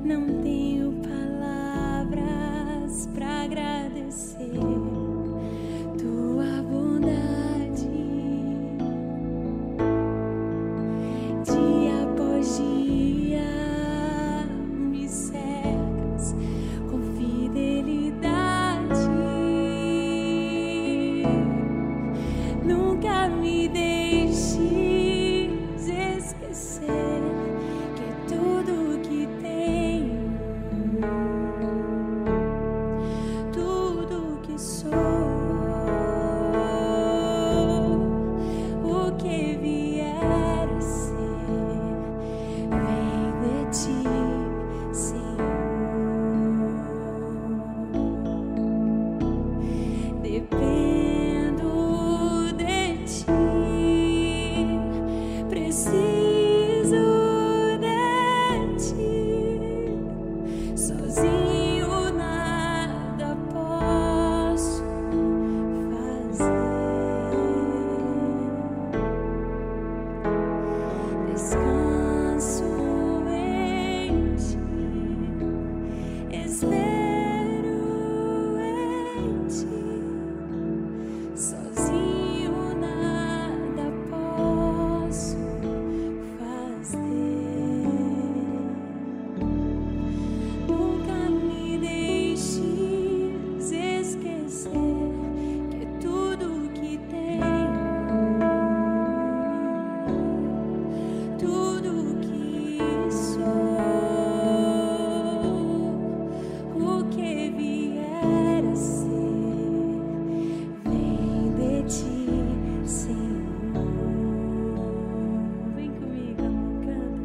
Não tenho palavras para agradecer tua bondade. Dia após dia me cercas com fidelidade. Nunca me deixes esquecer que tudo que tenho, tudo que sou, o que vier a ser, vem de ti, Senhor. Dependo de ti, preciso de ti, sozinho nada posso fazer. Descanso em ti, espero em ti, sozinho nada posso fazer. Nunca me deixes esquecer que tudo que tenho, tudo que sou, o que vier a ser, vem de ti, Senhor. Vem comigo, amor, canta.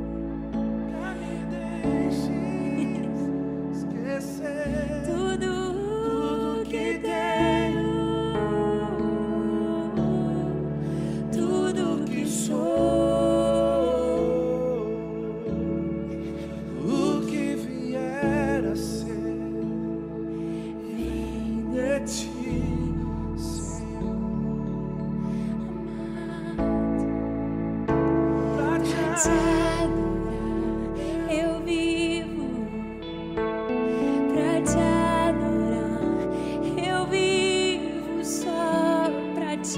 Tudo que tenho, tudo que sou, O que vier a ser, vem de ti, Senhor. Pra te te adorar. Eu vivo pra te adorar. Eu vivo só pra te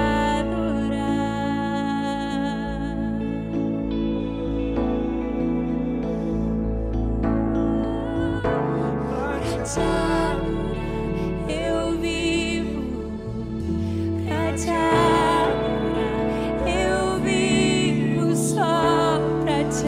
adorar. Te adorar. Eu vivo pra te adorar. Eu vivo só pra te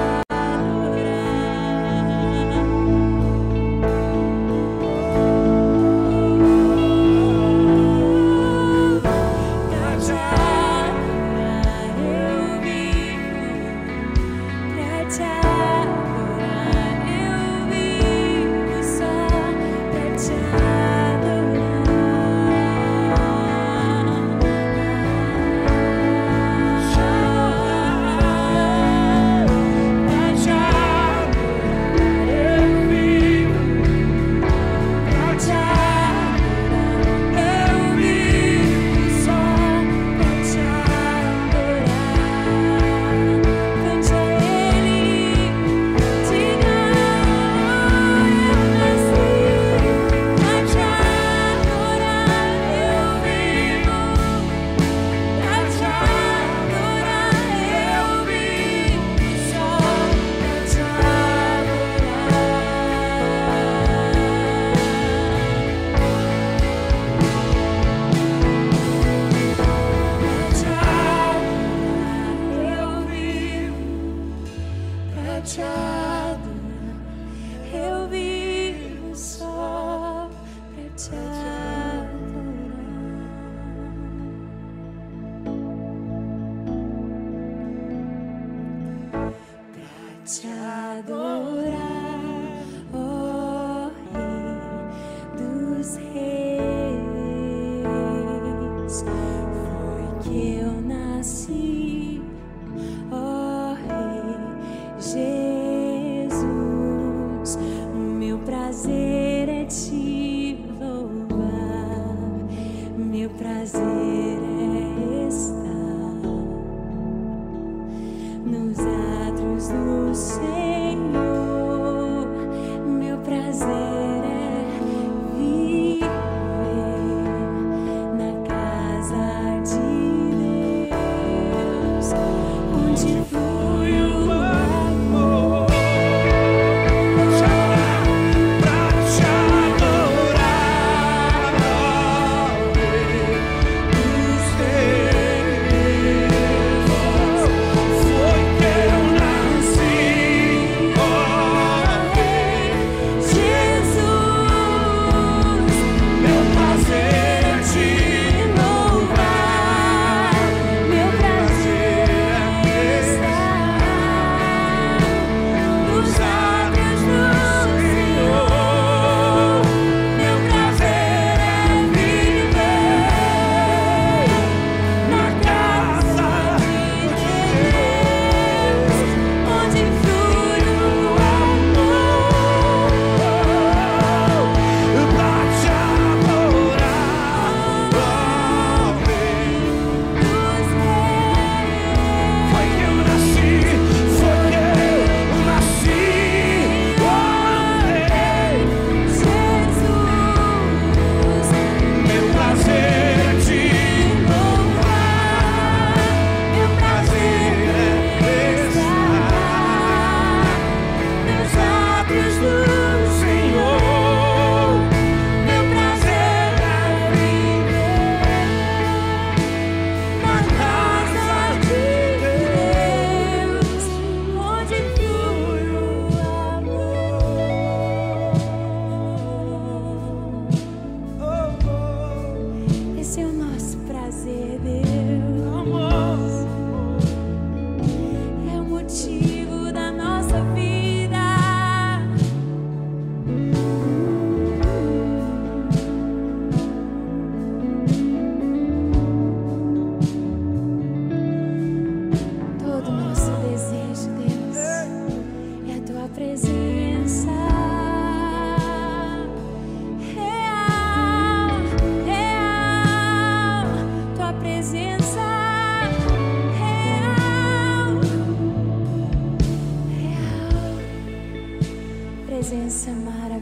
te adorar, ó Rei dos Reis. Foi que eu nasci, ó Rei Jesus. O meu prazer é te louvar, meu prazer é estar nos atos do Senhor.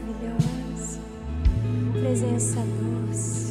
maravilhosa, presença doce.